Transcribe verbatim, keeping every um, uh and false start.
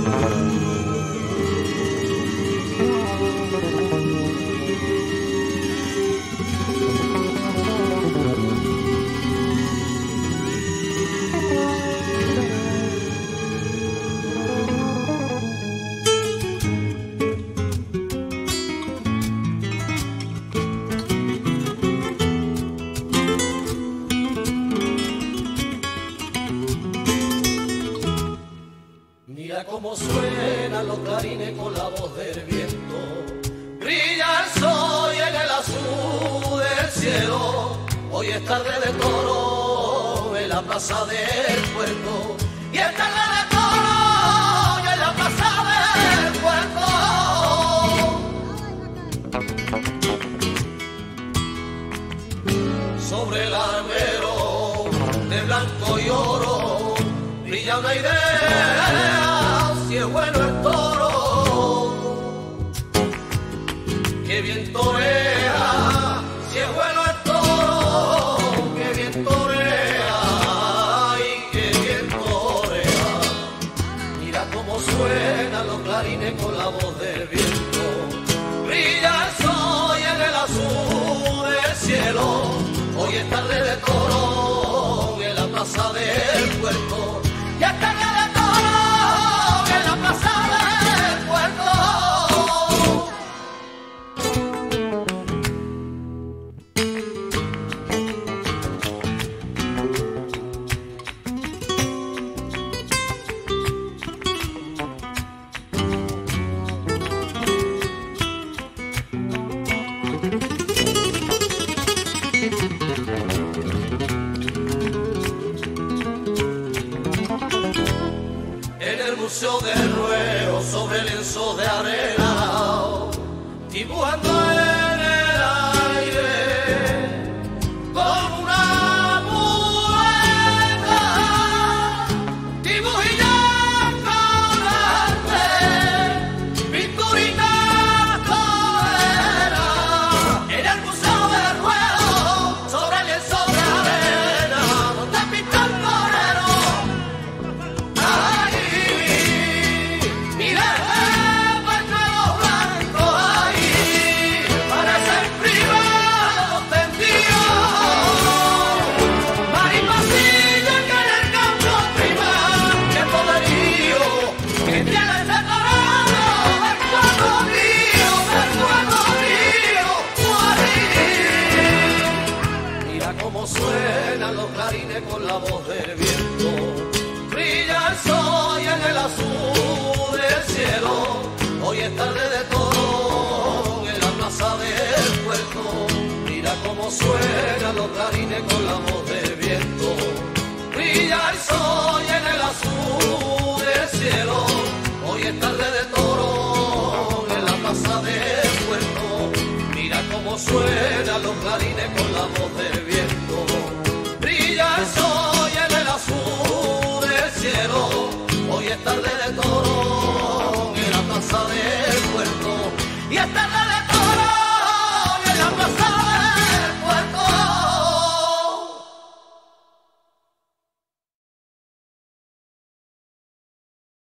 Mira cómo suenan los clarines con la voz del viento. Brilla el sol y en el azul del cielo. Hoy es tarde de toro en la plaza del puerto. Y es tarde de toro en la plaza del puerto. Sobre el albero de blanco y oro brilla una idea, si es bueno el toro, que bien torea, si es bueno el toro, que bien torea, ay, que bien torea. Mira cómo suenan los clarines con la voz del viento. Brilla el sol y en el azul del cielo. Hoy es tarde de toro en la plaza del puerto. Y es tarde de toro en la plaza del puerto. Museo del Ruedo sobre lienzo de arena, dibujando en el aire como una mueca, dibujillas colgantes, pinturitas coleras, en el Museo del Ruedo sobre lienzo de arena, donde pinta el torero. Suenan los clarines con la voz del viento. Brilla el sol y en el azul del cielo. Hoy es tarde de toro en la plaza del puerto. Mira cómo suenan los clarines con la voz del viento. Brilla el sol y en el azul del cielo. Hoy es tarde de toro en la plaza del puerto. Mira cómo suenan los clarines con la voz del viento. Brilla el sol y en el azul del cielo. Hoy es tarde de toro en la plaza del puerto. Y es tarde